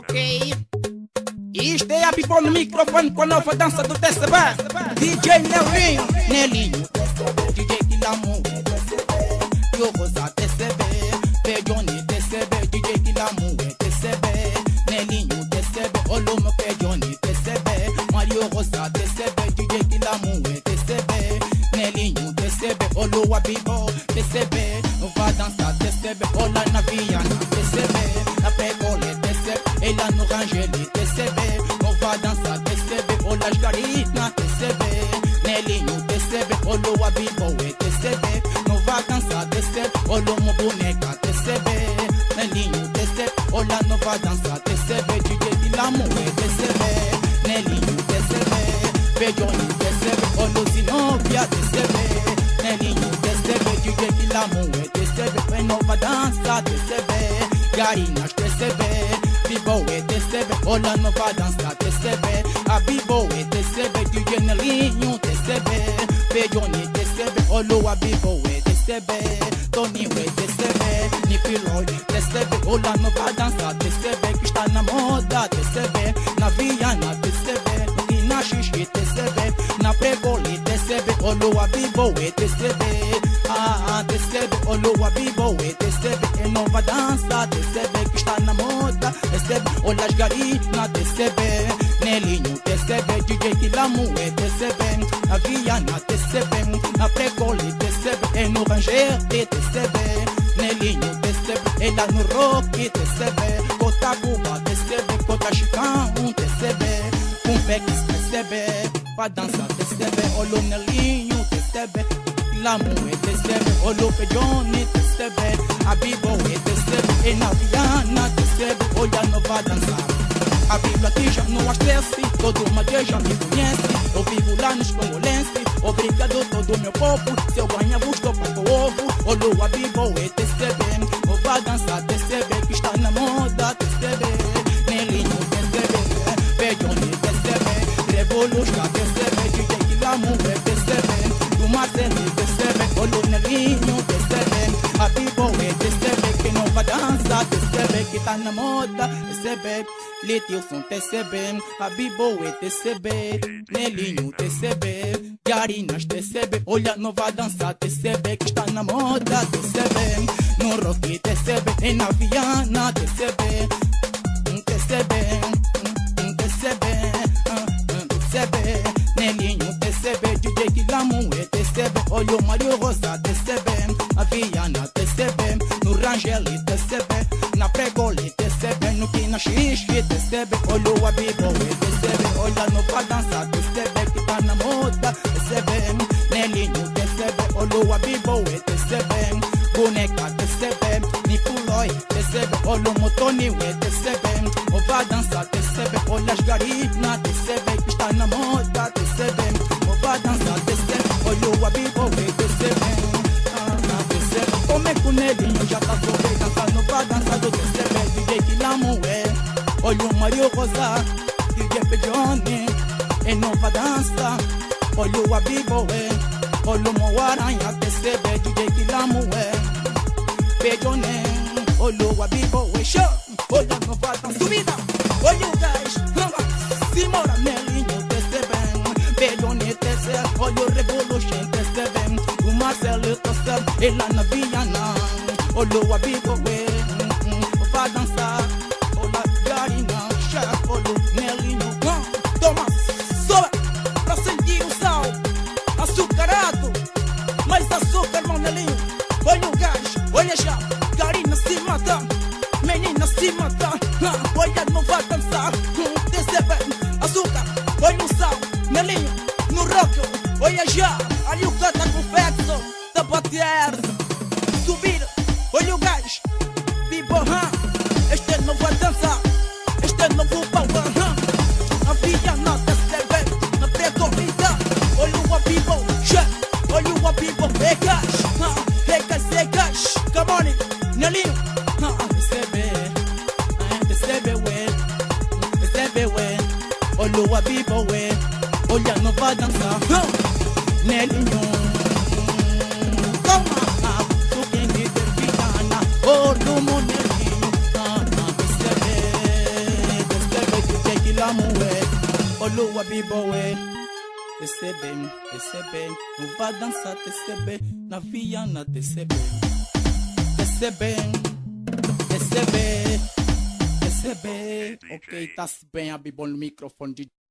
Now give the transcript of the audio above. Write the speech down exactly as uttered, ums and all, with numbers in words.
Ok. Isto é a Bibo no microfone com a nova dança do T C B. D J Nelinho, Nelinho, D J Kilamu, Yo Rosa T C B, Pejoni T C B, D J Kilamu, T C B, Nelinho T C B, Olomo Pejoni T C B, Mario Rosa T C B, D J Kilamu, T C B, Nelinho T C B, Oloa Bibo T C B, vai dançar T C B, Ola na Viana T C B, na Pegole T C B, ela no Rangeli T C B, vai dançar T C B, Ola Garina T C B, Nelinho T C B, Oloa Bibo T C B, não vai dançar T C B, Olomo Boneca T C B, Nelinho T C B, Ola não vai dançar T C B, D J Kilamu T C B, Nelinho T C B, Pejoni T C B, Olo Zinobia T C B, Nelinho T C B, D J Kilamu T C B, nova dança T C B, Garinas T C B, Bibo T C B, Ola nova dança T C B, a Bibo T C B, D J Nelinho T C B, Pejoni T C B, Olo a Bibo T C B, Tony T C B, Nipiloi T C B, Ola nova dança T C B, que está na moda T C B, na Viana T C B, na Xixi T C B, na Pregoli T C B, Olo a Bibo T C B, ah T C B, Olo a Bibo T C B, é nova dança T C B, que está na moda T C B, Ola Garina T C B, Nelinho T C B, D J Kilamu T C B, a Viana T C B, na Pregoli T C B, é no Ranger T C B, Nelinho T C B, ela no Rock T C B, Cota Cuba T C B, Cota Chicão T C B, Pumpex T C B, pra dançar T C B, Olo Nelinho T C B, Kilamu T C B, Olo Pejoni T C B, a Bibo T C B, e na Viana T C B, olha não vai dançar. A Bíblia aqui já não estresse, todo uma dia já me conhece. Eu vivo lá nos congolenses, obrigado todo meu povo. Se eu ganhar busco para o ovo, olho a Bíblia T C B, ou vai dançar T C B, que está na moda T C B, Nelinho T C B, Pejoni T C B, Revolution T C B, D J Kilamu T C B, do Marcelo T C B, olho Nelinho T C B, a Bíblia T C B, que não vai dançar T C B, que está na moda T C B, Letilson T C B, a Bibo T C B, Nelinho T C B, Garinas T C B, olha não vai dançar T C B, que está na moda T C B, no Rock T C B, e na Viana T C B, T C B, T C B, T C B, Nelinho T C B, D J Kilamu T C B, olha o Mario Rosa T C B, a Viana T C B, no Rangeli T C B, na Pregoli T C B, no Kina Xixi T C B, olha a Bibo T C B, olha no pra dançar T C B, que tá na moda T C B, Nelinho T C B, olha a Bibo T C B, Boneca T C B, Nipuloi T C B, olha o Motoni T C B, ou vai dançar T C B, olha as Garina T C B, que está na moda T C B, ou vai dançar T C B, olha a Bibo T C B. Como é que o Nelinho já tá sobre dançando pra dançar do T C B, D J Kilamu olha o Mario Rosa, D J Pejoni, é nova dança, olha o Abibo, olha o Moaranha T C B, D J Kilamu Pejoni, olha o Abibo, show, olha a nova dança, subida, olha o gás, Simora Nelinho T C B, Pejoni T C B, olha o Revolution T C B, o Marcelo T C B, ela na Viana, olha o Abibo, vai dançar, olha Garina, chefe, olha Nelinho, toma, sobe, pra sentir o sal, açucarado, mais açúcar, mão Nelinho, olha o gás, olha já, Garina se mata, menina se mata, olha não vai dançar, T C B, açúcar, olha o sal, Nelinho, no rock, olha já, ali o canta com fexo, tá bater, subir, olha o gás, Bibo, este é novo a dança, este é novo power, a Viana T C B, na pré-corrida, olha o Abibo, olha o Abibo, é gás, é gás, é gás, come on, Nelinho, T C B, T C B, T C B, olha o Abibo, olha a nova dança, Nelinho, toma, tu quem dizer Viana, olha o Nelinho, T C B, Olua biboé. Desce bem, desce bem. Não vai dançar, desce bem. Na Viana, desce bem. Desce bem, desce bem. Desce bem. Ok, tá bem, a bibol no microfone de